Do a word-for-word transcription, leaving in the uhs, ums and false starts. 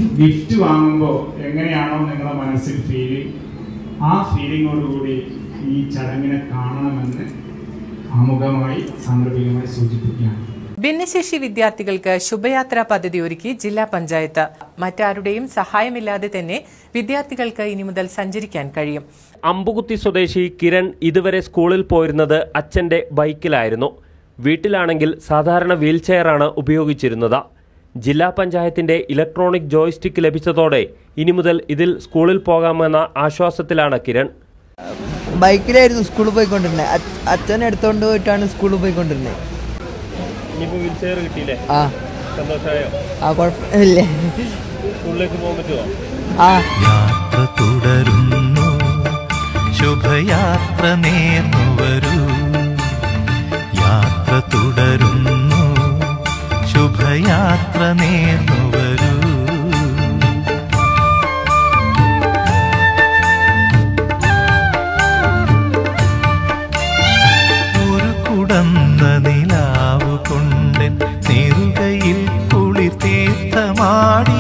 Gift വാങ്ങുമ്പോൾ എങ്ങനെയാണോ നിങ്ങളുടെ മനസ്സിൽ ഫീലിംഗ്, ആ ഫീലിങ്ങോടുകൂടി ഈ ചടങ്ങിനെ കാണണമെന്ന് ആമുഖമായി സാന്ദർഭികമായി സൂചിപ്പിക്കുകയാണ്. ഭിന്നശേഷി വിദ്യാർത്ഥികൾക്ക് ശുഭയാത്രാ പദ്ധതി ഒരുക്കി ജില്ലാ പഞ്ചായത്ത്. മറ്റാരുടെയും സഹായമില്ലാതെ തന്നെ വിദ്യാർത്ഥികൾക്ക് ഇനി മുതൽ സഞ്ചരിക്കാൻ കഴിയും. അമ്പുകുത്തി സ്വദേശി കിരൺ ഇതുവരെ സ്കൂളിൽ പോയിരുന്നത് അച്ഛന്റെ ബൈക്കിലായിരുന്നു. വീട്ടിലാണെങ്കിൽ സാധാരണ വീൽചെയറാണ് ഉപയോഗിച്ചിരുന്നത്. ജില്ലാ പഞ്ചായത്തിന്റെ ഇലക്ട്രോണിക് ജോയ്സ്റ്റിക്ക് ലഭിച്ചതോടെ ഇനി മുതൽ ഇതിൽ സ്കൂളിൽ പോകാമെന്ന ആശ്വാസത്തിലാണ് കിരൺ. ബൈക്കിലായിരുന്നു സ്കൂളിൽ പോയിക്കൊണ്ടിരുന്നത്. അച്ഛൻ എടുത്തോണ്ട് പോയിട്ടാണ് സ്കൂളിൽ പോയിക്കൊണ്ടിരുന്നത്. ആ ആ കുഴപ്പമില്ല. സ്കൂളിലേക്ക് പോകാൻ പറ്റുമോ? ആ യാത്ര തുടരുന്നു, ശുഭയാത്ര നേർന്നു വരൂ. യാത്ര തുടരുന്നു, ശുഭയാത്ര നേർന്നു വരൂ. ഒരു കുടന്ന നിലാവ് കൊണ്ട് നെറുകയിൽ കുളിർ തീർത്ഥമാടി